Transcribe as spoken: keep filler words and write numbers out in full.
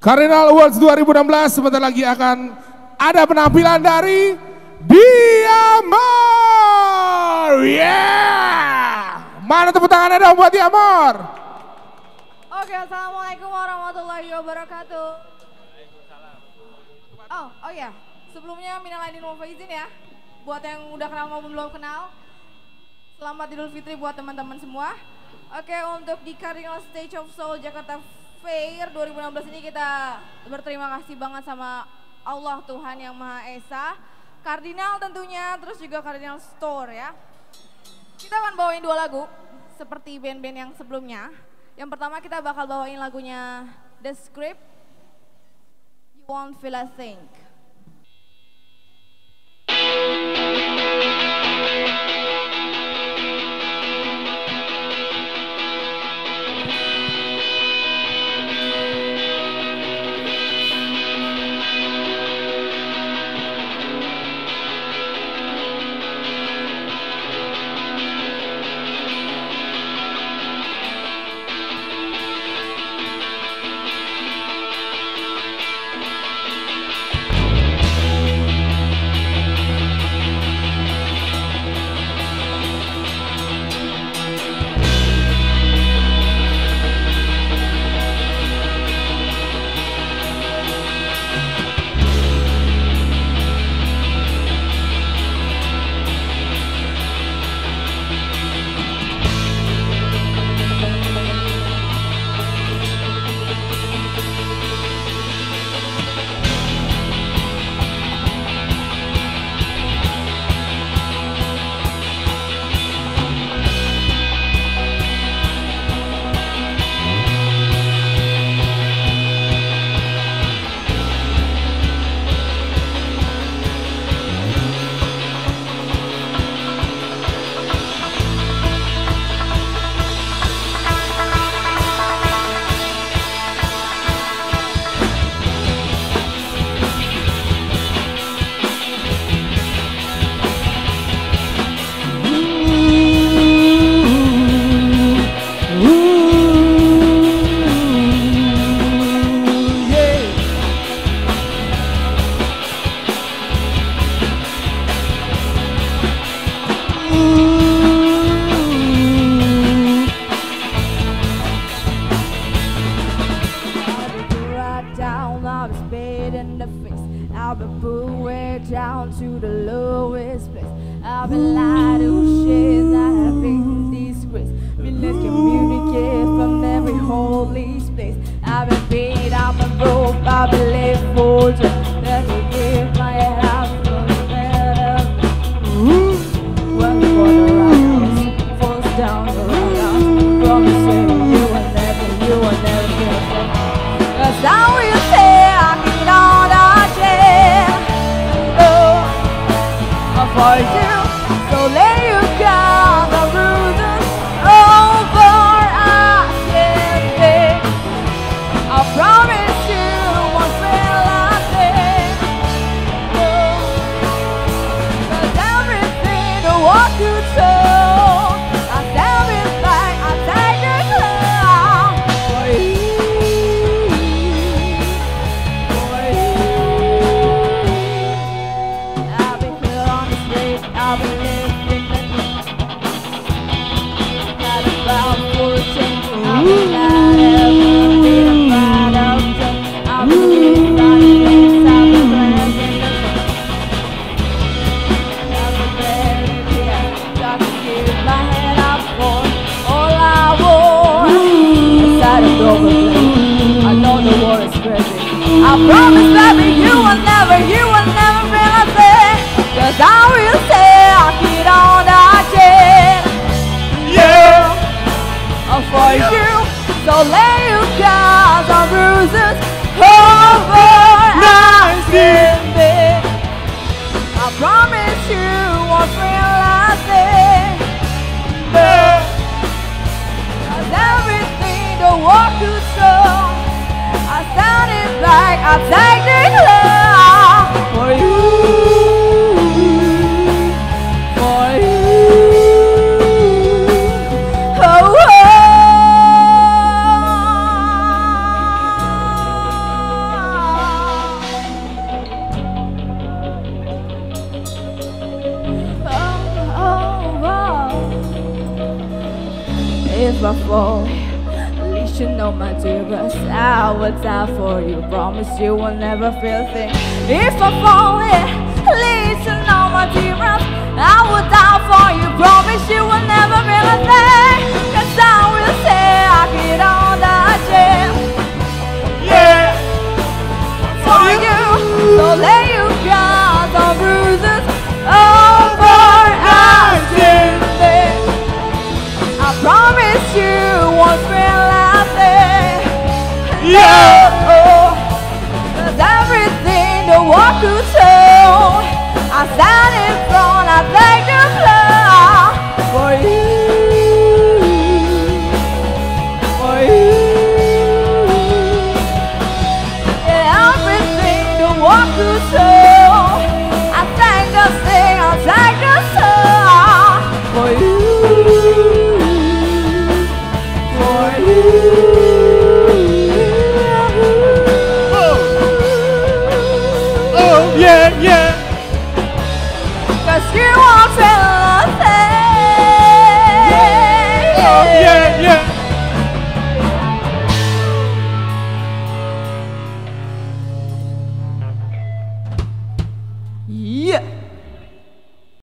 Cardinal Awards dua ribu enam belas sebentar lagi akan ada penampilan dari Diamor. Yeah! Mana tepuk tangannya dong buat Diamor? Oke, assalamualaikum warahmatullahi wabarakatuh. Oh, oh ya, sebelumnya minal aidin wal faizin ya. Buat yang udah kenal maupun belum kenal, selamat Idul Fitri buat teman-teman semua. Oke, untuk di Cardinal Stage of Soul Jakarta Fair dua ribu enam belas ini kita berterima kasih banget sama Allah Tuhan Yang Maha Esa, Cardinal tentunya, terus juga Cardinal Store ya. Kita akan bawain dua lagu seperti band-band yang sebelumnya. Yang pertama kita bakal bawain lagunya The Script, You Won't Feel a Thing. I fall, at least you know my dearest, I will die for you. Promise you will never feel a thing. If I fall, yeah, at least you know my dearest, I will die for you. Promise you will never feel a thing. Cause I will say I get on the gym. Yeah. For you, so let you got the bruises over and in. I promise you won't feel nothing. Yeah. Oh, cause everything the walk you told, I stand